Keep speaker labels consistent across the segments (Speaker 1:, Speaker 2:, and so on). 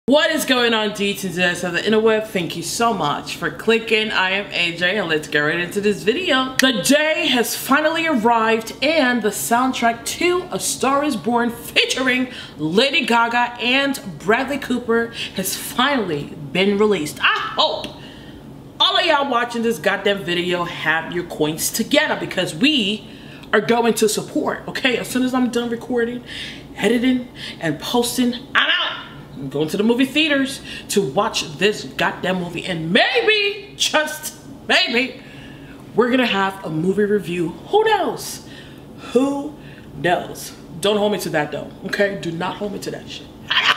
Speaker 1: What is going on, D2S of the interweb? Thank you so much for clicking. I am AJ and let's get right into this video. The day has finally arrived and the soundtrack to A Star Is Born featuring Lady Gaga and Bradley Cooper has finally been released. I hope all of y'all watching this goddamn video have your coins together because we are going to support, okay? As soon as I'm done recording, editing, and posting, I'm out. I'm going to the movie theaters to watch this goddamn movie, and maybe, just maybe, we're gonna have a movie review. Who knows? Who knows? Don't hold me to that though, okay? Do not hold me to that shit.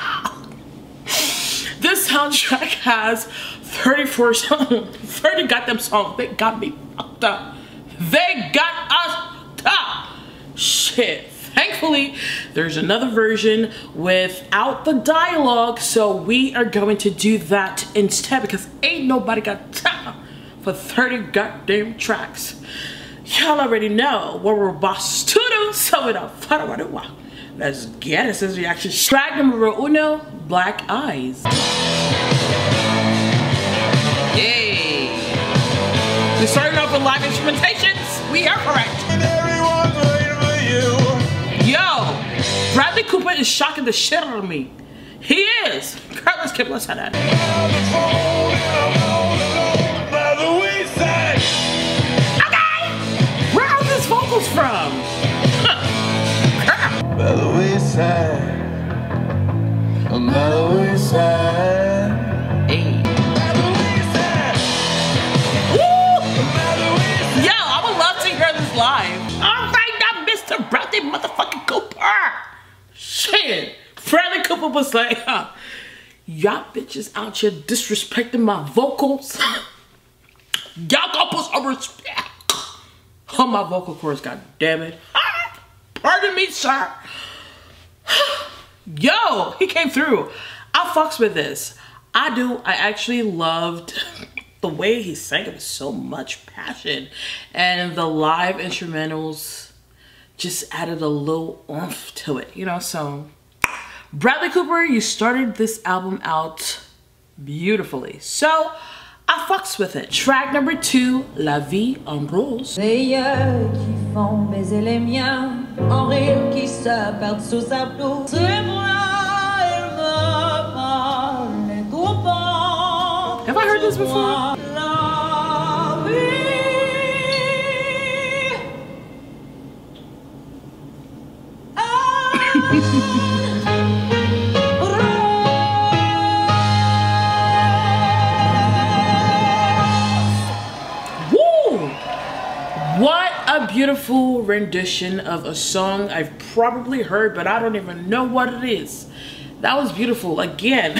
Speaker 1: This soundtrack has 34 songs, 30 goddamn songs. They got me fucked up. They got us up. Shit. Thankfully, there's another version without the dialogue, so we are going to do that instead because ain't nobody got time for 30 goddamn tracks. Y'all already know what we're about to do, so without further ado, let's get it since reaction. Track number uno, Black Eyes. Yay! We're starting off with live instrumentations. We are correct. Bradley Cooper is shocking the shit out of me. He is. Girl, let's keep listening to that. Okay. Where are these vocals from? By the wayside. By the wayside. Hey. Yo, I would love to hear this live. All right, now, Mr. Bradley motherfucking Cooper. Shit, Bradley Cooper was like, y'all bitches out here disrespecting my vocals. Y'all got put some respect on my vocal cords, god damn it. Pardon me, sir. Yo, he came through. I fucks with this. I do. I actually loved the way he sang it with so much passion. And the live instrumentals just added a little oomph to it, you know. So Bradley Cooper, you started this album out beautifully, so I fucks with it. Track number 2, La Vie en Rose. Les yeux qui font baiser les miens, en rire qui se perdent sous sa blouse. Have I heard this before? Woo! What a beautiful rendition of a song I've probably heard, but I don't even know what it is. That was beautiful. Again,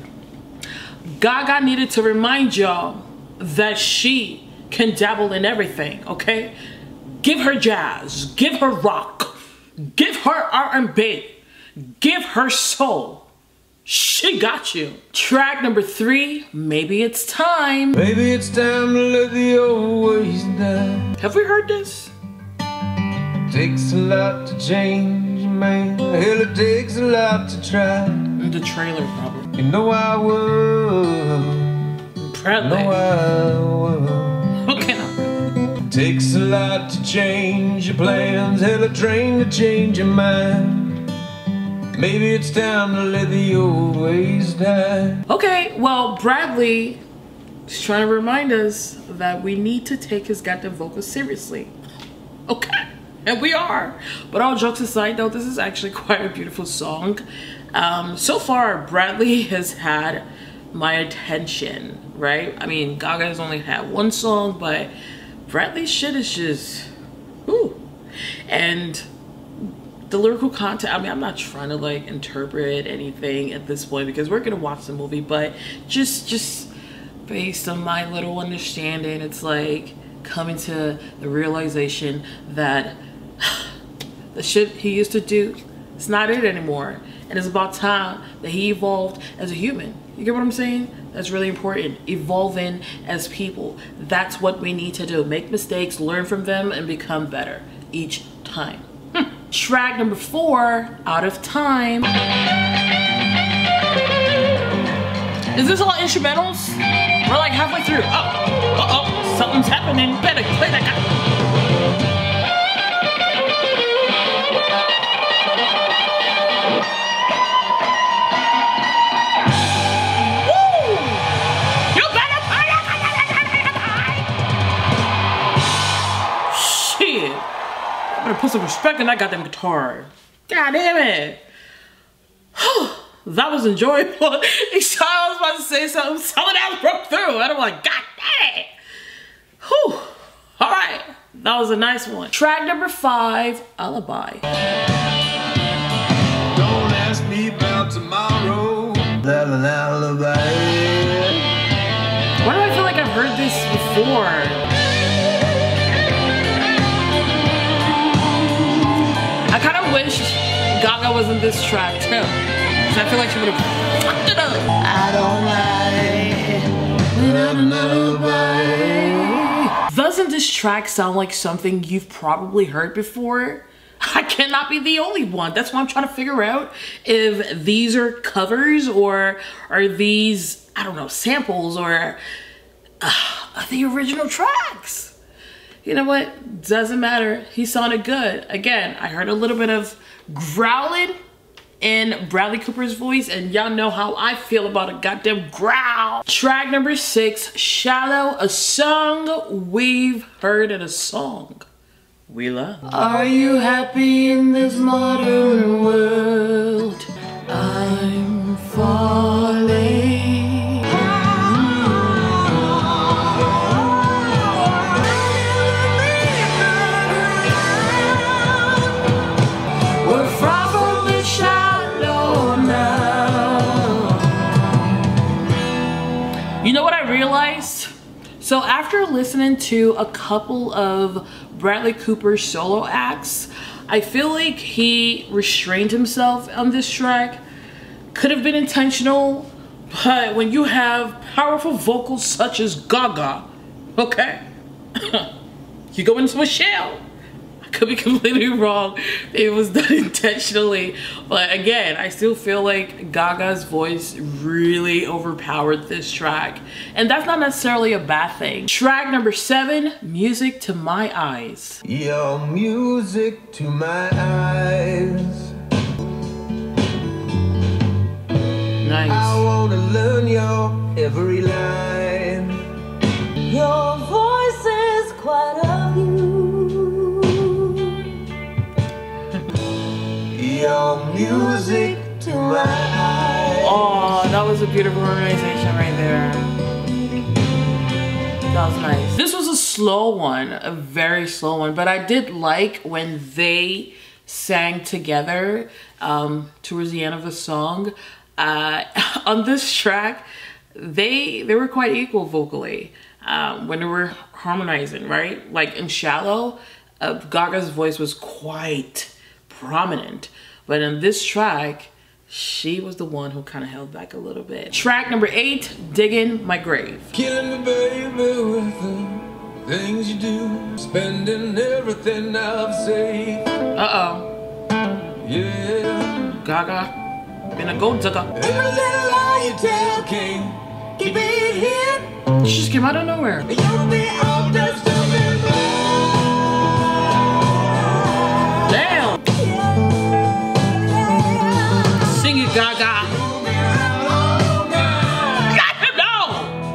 Speaker 1: Gaga needed to remind y'all that she can dabble in everything, okay? Give her jazz, give her rock, give her R&B, give her soul. She got you. Track number 3, Maybe It's Time. Maybe it's time to let the old ways die. Have we heard this? Takes a lot to change, man. Hell, it takes a lot to try. The trailer, probably. You know I would. Bradley. You know I would. Okay, now. Takes a lot to change your plans. Hell, a train to change your mind. Maybe it's time to let the old ways die. Okay, well, Bradley is trying to remind us that we need to take his goddamn vocals seriously. Okay, and we are. But all jokes aside, though, this is actually quite a beautiful song. So far, Bradley has had my attention, right? I mean, Gaga has only had one song, but Bradley's shit is just, ooh. And the lyrical content, I mean, I'm not trying to like interpret anything at this point because we're gonna watch the movie, but just based on my little understanding, it's like coming to the realization that the shit he used to do, it's not it anymore. And it's about time that he evolved as a human. You get what I'm saying? That's really important. Evolving as people. That's what we need to do. Make mistakes, learn from them, and become better each time. Track number 4, Out of Time.
Speaker 2: Is this all instrumentals? We're like halfway through. Oh, something's happening. Better play that guy. Woo! You better play that guy. Shit. I better put some respect on that goddamn guitar. God damn it. That was enjoyable. Each time I was about to say something, someone else broke through. And I'm like, God dang it. Whew. All right. That was a nice one. Track number 5, Alibi.
Speaker 1: Don't ask me about tomorrow. An alibi.
Speaker 2: Why do I feel like I've heard this before? I kind of wished Gaga was in this track too. I feel like she would have fucked it up. I don't lie without an alibi. Doesn't this track sound like something you've probably heard before? I cannot be the only one. That's why I'm trying to figure out if these are covers or are these, I don't know, samples or the original tracks. You know what? Doesn't matter. He sounded good. Again, I heard a little bit of growling in Bradley Cooper's voice, and y'all know how I feel about a goddamn growl. Track number 6, Shallow, a song we've heard in a song we love. Are you happy in this modern world? I'm falling. You know what I realized? So after listening to a couple of Bradley Cooper's solo acts, I feel like he restrained himself on this track. Could have been intentional, but when you have powerful vocals such as Gaga, okay, you go into a shell. I could be completely wrong. It was done intentionally. But again, I still feel like Gaga's voice really overpowered this track. And that's not necessarily a bad thing. Track number 7, Music to My Eyes.
Speaker 1: Your music to my eyes.
Speaker 2: Nice.
Speaker 1: I wanna learn your every line.
Speaker 3: Your voice is quite of you.
Speaker 1: Your music to my eyes.
Speaker 2: Oh, that was a beautiful organization right there. That was nice. This was a slow one, a very slow one, but I did like when they sang together towards the end of the song. On this track, they were quite equal vocally when they were harmonizing, right? Like in Shallow, Gaga's voice was quite prominent. But in this track, she was the one who kind of held back a little bit. Track number 8, Digging My Grave.
Speaker 1: Killing me, baby, with the things you do. Spending everything I've saved.
Speaker 2: Uh-oh.
Speaker 1: Yeah.
Speaker 2: Gaga, been a gold digger.
Speaker 1: Every little lie you tell can't keep it here.
Speaker 2: She just came out of nowhere.
Speaker 1: You'll be all dressed up in black.
Speaker 2: Damn. Sing it, Gaga. Got him down.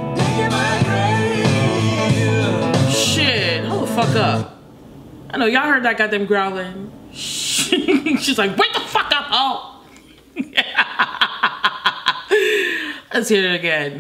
Speaker 2: Shit, hold the fuck up. I know y'all heard that goddamn growling. She's like, wake the fuck up, oh. Let's hear it again.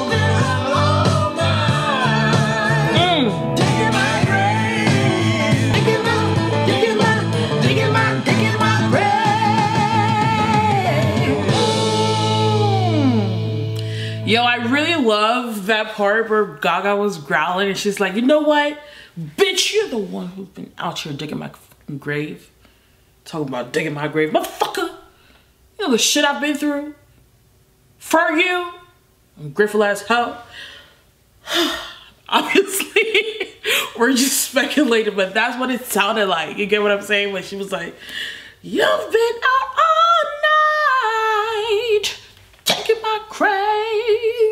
Speaker 2: Yo, I really love that part where Gaga was growling and she's like, you know what? Bitch, you're the one who's been out here digging my fucking grave. Talking about digging my grave. Motherfucker! You know the shit I've been through? For you? Grateful as hell. Obviously, we're just speculating, but that's what it sounded like. You get what I'm saying? When she was like, you've been out all night, taking my grave.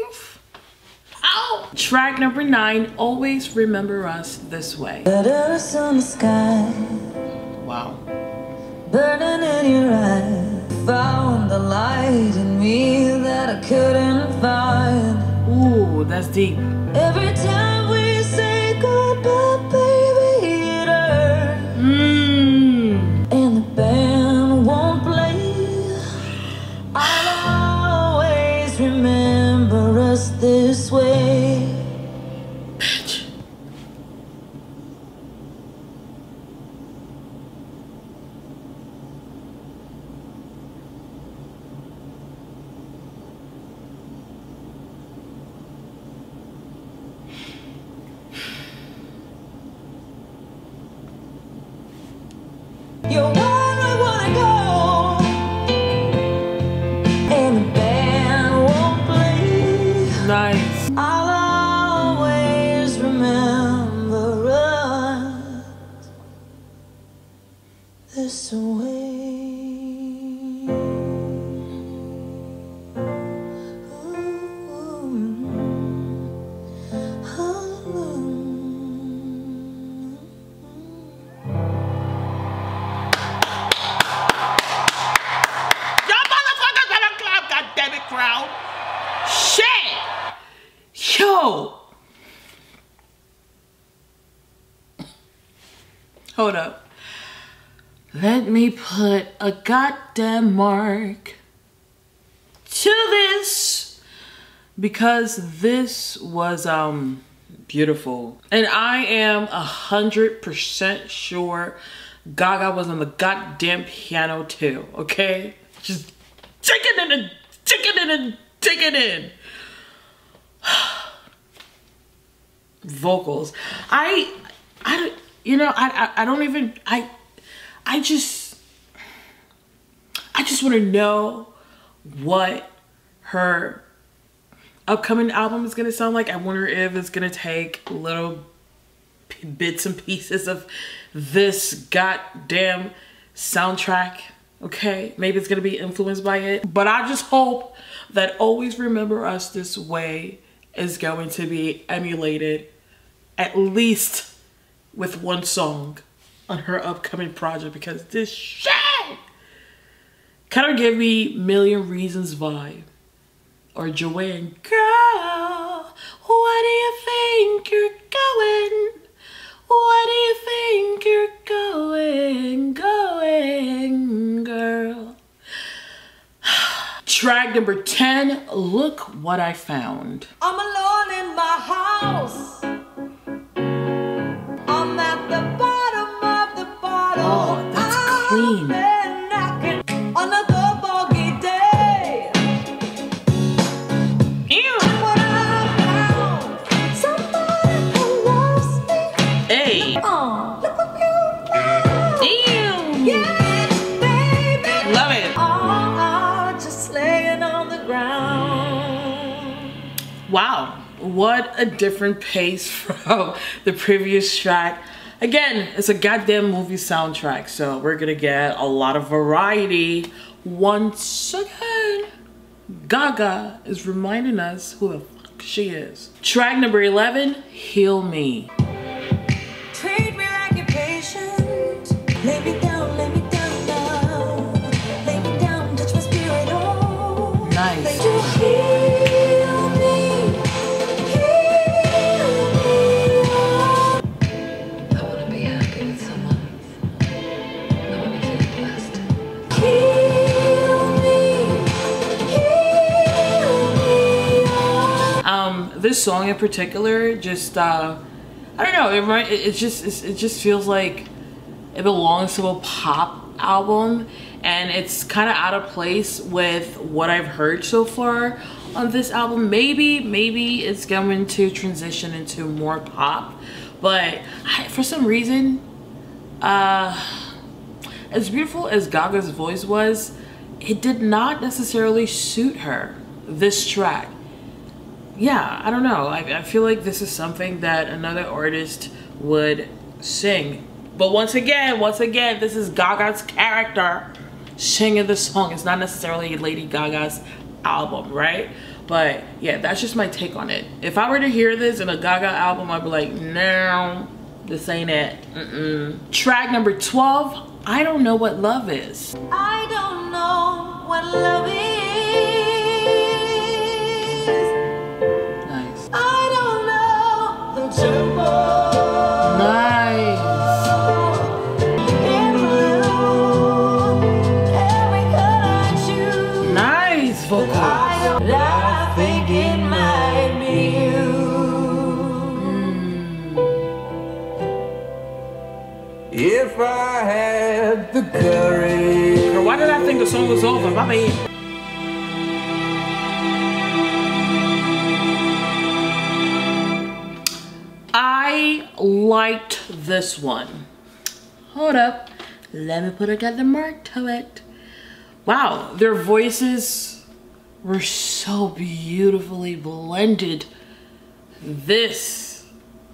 Speaker 2: Track number 9, Always Remember Us This Way.
Speaker 3: Letters on the sky,
Speaker 2: Wow.
Speaker 3: burning in your eyes. Found the light in me that I couldn't find.
Speaker 2: Ooh, that's deep.
Speaker 3: Every time we say goodbye, baby, it hurts. And the band won't play. I'll always remember us this way.
Speaker 2: Bitch.
Speaker 3: You're where I wanna go, and the band won't play.
Speaker 2: Nice.
Speaker 3: I'll always remember us this way.
Speaker 2: Y'all motherfuckers better clap, goddammit, crowd. Shit. Yo. Hold up. Let me put a goddamn mark to this, because this was beautiful, and I am 100% sure Gaga was on the goddamn piano too. Okay, just take it in and take it in and take it in. Vocals, I don't even, I just want to know what her upcoming album is gonna sound like. I wonder if it's gonna take little bits and pieces of this goddamn soundtrack. Okay, maybe it's gonna be influenced by it, but I just hope that Always Remember Us This Way is going to be emulated at least with one song on her upcoming project, because this shit kind of gave me Million Reasons vibe, or Joanne, girl, where do you think you're going? Where do you think you're going, girl? Track number 10, Look What I Found.
Speaker 3: I'm alone in my house. I'm at the bottom of the bottle.
Speaker 2: Oh, that's clean.
Speaker 3: I've been knocking another bogey day.
Speaker 2: Ew.
Speaker 3: What I found, somebody who loves me.
Speaker 2: Hey.
Speaker 3: Oh, look what you found.
Speaker 2: Ew.
Speaker 3: Yes, baby.
Speaker 2: Love it.
Speaker 3: Oh, just laying on the ground.
Speaker 2: Wow, what a different pace from the previous track. Again, it's a goddamn movie soundtrack, so we're gonna get a lot of variety. Once again, Gaga is reminding us who the fuck she is. Track number 11, Heal Me.
Speaker 3: Treat me like you're patient. Lay me down now. Lay me down, touch my spirit, oh.
Speaker 2: Nice.
Speaker 3: Let you heal me.
Speaker 4: I want to be happy with someone. I want to feel blessed.
Speaker 3: Heal me.
Speaker 2: This song in particular, just I don't know. It just feels like it belongs to a pop album, and it's kind of out of place with what I've heard so far on this album. Maybe it's going to transition into more pop, but for some reason, as beautiful as Gaga's voice was, it did not necessarily suit her, this track. Yeah, I don't know. I feel like this is something that another artist would sing. But once again, this is Gaga's character singing the song. It's not necessarily Lady Gaga's album, right? But yeah, that's just my take on it. If I were to hear this in a Gaga album, I'd be like, no, this ain't it. Track number 12, I Don't Know What Love Is.
Speaker 3: I don't know what love is.
Speaker 2: Nice.
Speaker 3: I don't know the tempo.
Speaker 2: Nice.
Speaker 3: Every cut I choose.
Speaker 2: Nice vocals.
Speaker 3: I think it might be you.
Speaker 1: If I had the courage.
Speaker 2: Girl, why did I think the song was over? My bad. I liked this one. Hold up. Let me put another mark to it. Wow, their voices were so beautifully blended. This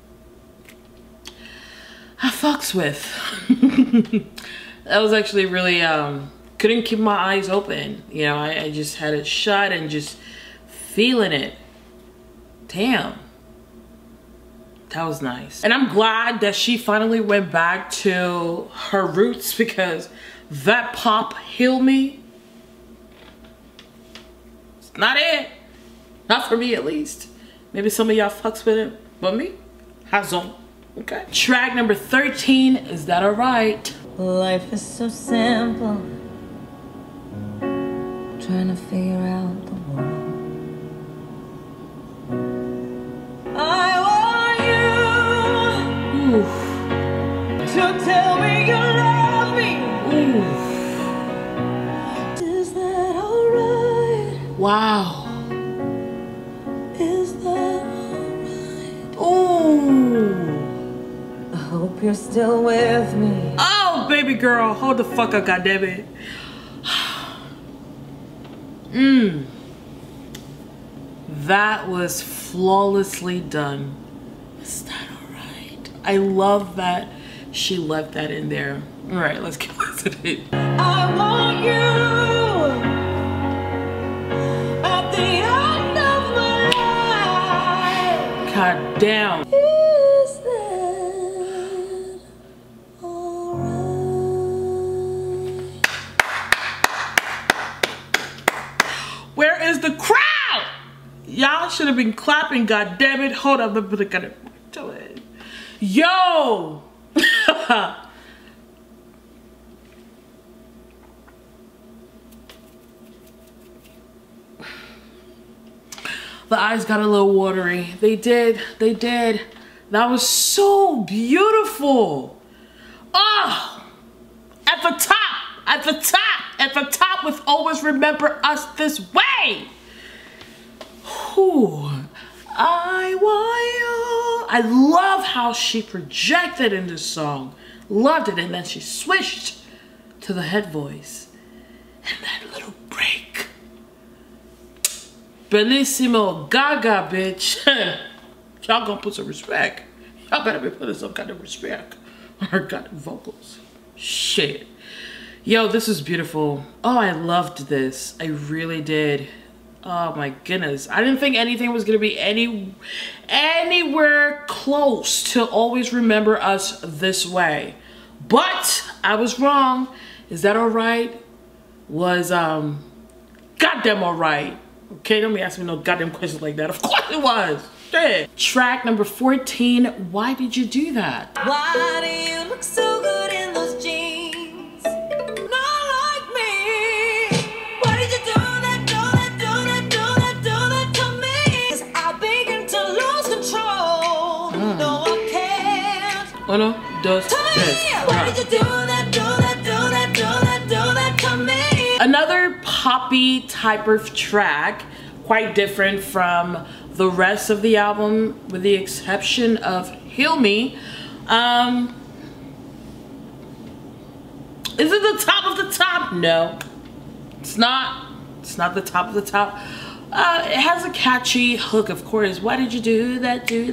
Speaker 2: I fucks with. That was actually really, couldn't keep my eyes open. You know, I just had it shut and just feeling it. Damn. That was nice. And I'm glad that she finally went back to her roots, because that pop Heal Me, it's not it. Not for me, at least. Maybe some of y'all fucks with it, but me, hasn't. Okay. Track number 13, Is That Alright?
Speaker 3: Life is so simple. Trying to figure out the world. I want you to tell me you love me. Is that alright?
Speaker 2: Wow.
Speaker 3: Is that alright?
Speaker 2: Ooh.
Speaker 3: I hope you're still with me.
Speaker 2: Oh, baby girl, hold the fuck up, goddammit. That was flawlessly done. Is that alright? I love that she left that in there. Alright, let's get listening.
Speaker 3: I want you at the end of my life.
Speaker 2: God damn.
Speaker 3: Is that alright?
Speaker 2: Where is the crowd? Y'all should have been clapping, god damn it. Hold up, let me look at it. Yo! The eyes got a little watery. They did. That was so beautiful. Oh! At the top with Always Remember Us This Way. Whew. I want you. I love how she projected in this song. Loved it. And then she switched to the head voice. And that little break. Bellissimo Gaga, bitch. Y'all gonna put some respect. Y'all better be putting some kind of respect on her goddamn vocals. Shit. Yo, this is beautiful. Oh, I loved this. I really did. Oh my goodness. I didn't think anything was gonna be anywhere close to Always Remember Us This Way. But I was wrong. Is That Alright? Was goddamn alright. Okay, don't be asking me no goddamn questions like that. Of course it was. Shit. Track number 14, Why Did You Do That?
Speaker 3: Why do you look so good in those jeans? Not like me. Why did you do that, do that to me? 'Cause I begin to lose control. No, I can't.
Speaker 2: Oh no, does
Speaker 3: Tell me,
Speaker 2: this.
Speaker 3: why did you do that to me?
Speaker 2: Another poppy type of track, quite different from the rest of the album, with the exception of Heal Me. Is it the top of the top? No, it's not. It's not the top of the top. It has a catchy hook, of course. Why did you do that to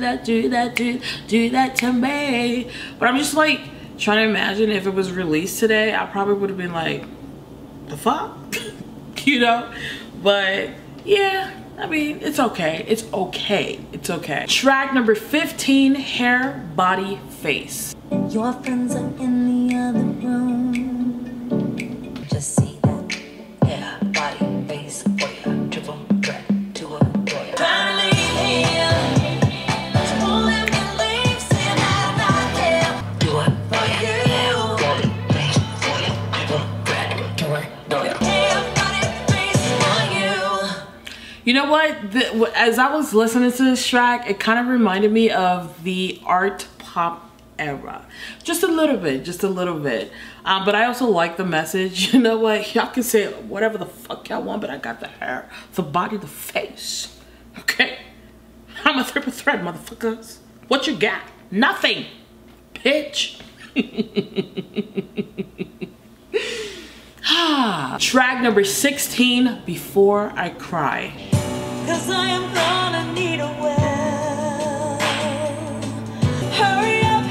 Speaker 2: me? But I'm just like trying to imagine if it was released today, I probably would have been like, the fuck? You know? But yeah, I mean, it's okay. It's okay. It's okay. Track number 15, Hair, Body, Face.
Speaker 3: Your friends are in the other room.
Speaker 4: Just see that hair, body, face for you. Triple threat to a lawyer.
Speaker 3: Trying to leave here. But you won't let me leave. Saying I'm not there
Speaker 4: Do it
Speaker 3: for you.
Speaker 4: body, face for you. Triple threat to a lawyer.
Speaker 3: Hair, body, face for you.
Speaker 2: You know what? As I was listening to this track, it kind of reminded me of the art pop era. Just a little bit, just a little bit. But I also like the message. You know what? Y'all can say whatever the fuck y'all want, but I got the hair, the body, the face. Okay? I'm a triple threat, motherfuckers. What you got? Nothing. Bitch. Track number 16, Before I Cry.
Speaker 3: Cause I am gonna need a well. Hurry up,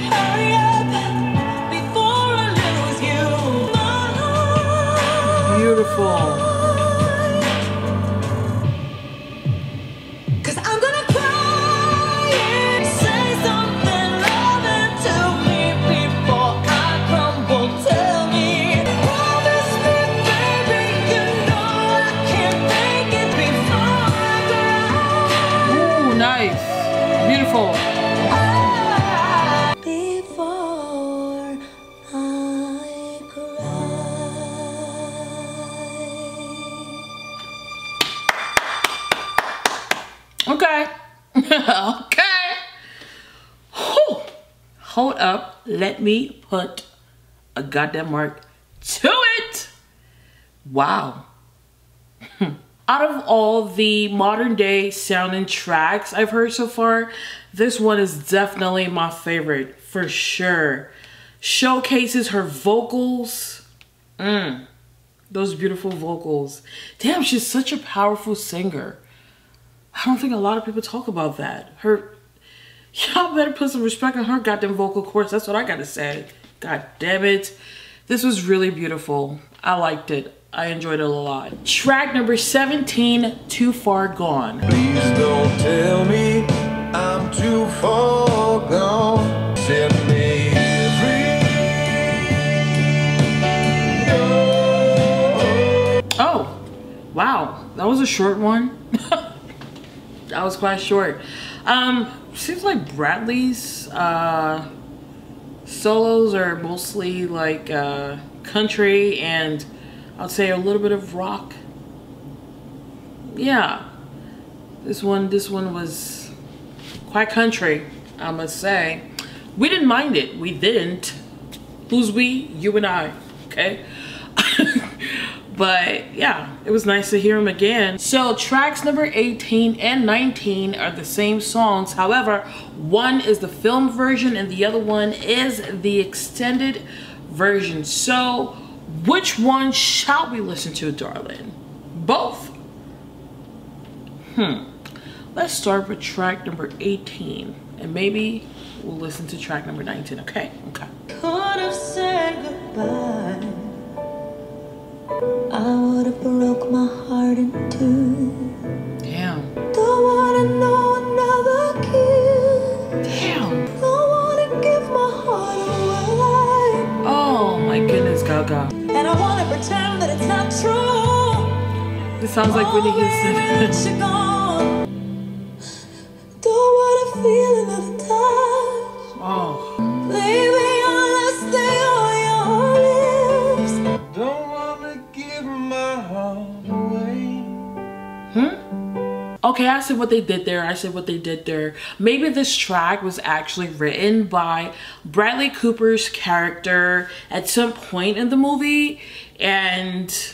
Speaker 3: before I lose you.
Speaker 2: Beautiful.
Speaker 3: Cause I'm gonna cry. Say something loving to me before I crumble. Tell me, promise me, baby, you know I can't make it before I cry.
Speaker 2: Ooh, nice. Beautiful.
Speaker 3: Before I cry.
Speaker 2: Okay. Okay. Whew. Hold up. Let me put a goddamn mark to it. Wow. Out of all the modern day sounding tracks I've heard so far, this one is definitely my favorite for sure. Showcases her vocals. Those beautiful vocals. Damn, she's such a powerful singer. I don't think a lot of people talk about that. Y'all better put some respect on her goddamn vocal cords. That's what I gotta say. God damn it. This was really beautiful. I liked it. I enjoyed it a lot. Track number 17, Too Far Gone.
Speaker 1: Please don't tell me I'm too far gone. Set me free.
Speaker 2: Oh, wow. That was a short one. That was quite short. Seems like Bradley's solos are mostly like country and I'd say a little bit of rock. Yeah, this one was quite country, I must say. We didn't mind it. We didn't. Who's we? You and I. Okay. But yeah, it was nice to hear him again. So tracks number 18 and 19 are the same songs. However, one is the film version and the other one is the extended version. So which one shall we listen to, darling? Both. Let's start with track number 18 and maybe we'll listen to track number 19, okay? Okay.
Speaker 3: Could have said goodbye. I would have broke my heart in two.
Speaker 2: Damn.
Speaker 3: Don't wanna know another kiss.
Speaker 2: Damn.
Speaker 3: Don't wanna give my heart away.
Speaker 2: Oh my goodness, Gaga.
Speaker 3: And I wanna pretend that it's not true.
Speaker 2: This sounds like Whitney Houston.
Speaker 3: You're gone. Don't wanna feel another touch.
Speaker 2: Oh.
Speaker 3: Baby, I stay on your lips.
Speaker 1: Don't wanna give my heart away.
Speaker 2: Okay, I said what they did there. I said what they did there. Maybe this track was actually written by Bradley Cooper's character at some point in the movie, and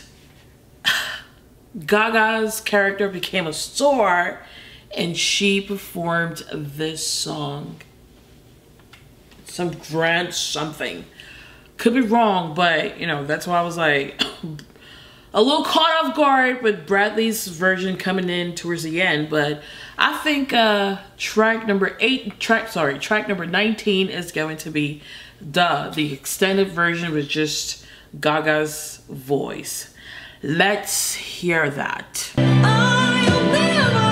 Speaker 2: Gaga's character became a star, and she performed this song. Some grand something. Could be wrong, but you know, that's why I was like a little caught off guard with Bradley's version coming in towards the end. But I think track number 19 is going to be the extended version with just Gaga's voice. Let's hear that.
Speaker 3: I'll be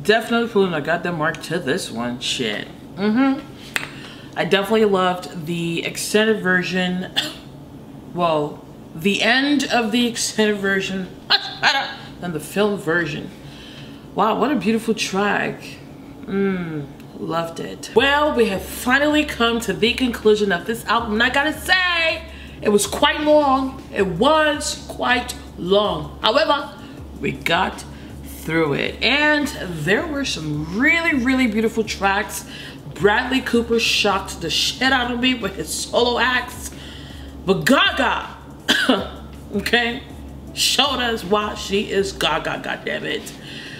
Speaker 2: definitely pulling a goddamn mark to this one. Shit. I definitely loved the extended version. Well, the end of the extended version much better than the film version. Wow, what a beautiful track. Loved it. Well, we have finally come to the conclusion of this album, and I gotta say, it was quite long. It was quite long. However, we got through it, and there were some really, really beautiful tracks. Bradley Cooper shocked the shit out of me with his solo acts, but Gaga, okay, showed us why she is Gaga, goddammit.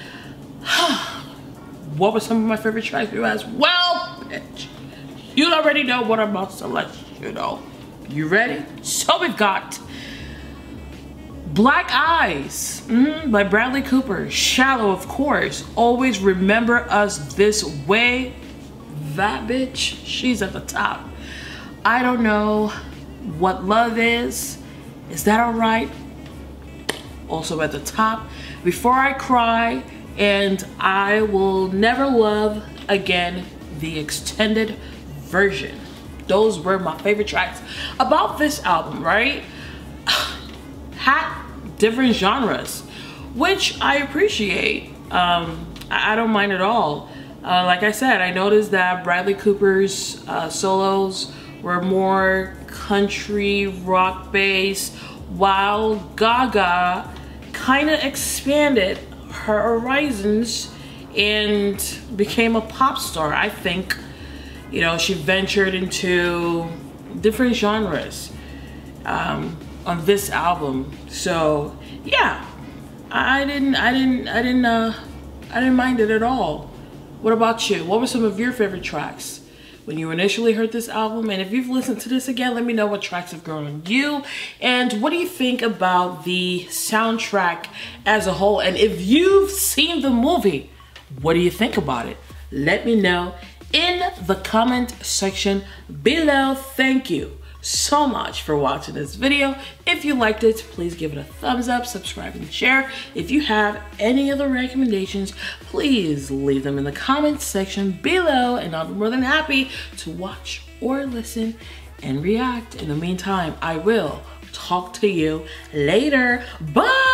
Speaker 2: What were some of my favorite tracks, you ask? Well, bitch, you already know what I'm about to let you know. You ready? So we've got Black Eyes by Bradley Cooper. Shallow, of course. Always Remember Us This Way. That bitch, she's at the top. I Don't Know What Love Is. Is That Alright? Also at the top. Before I Cry and I Will Never Love Again, the extended version. Those were my favorite tracks about this album, right? Had different genres, which I appreciate. I don't mind at all. Like I said, I noticed that Bradley Cooper's solos were more country rock based, while Gaga kind of expanded her horizons and became a pop star. I think, you know, she ventured into different genres on this album. So yeah, I didn't mind it at all. What about you? What were some of your favorite tracks when you initially heard this album? And if you've listened to this again, let me know what tracks have grown on you. And what do you think about the soundtrack as a whole? And if you've seen the movie, what do you think about it? Let me know in the comment section below. Thank you so much for watching this video. If you liked it, please give it a thumbs up, subscribe, and share. If you have any other recommendations, please leave them in the comments section below, and I'll be more than happy to watch or listen and react. In the meantime, I will talk to you later. Bye!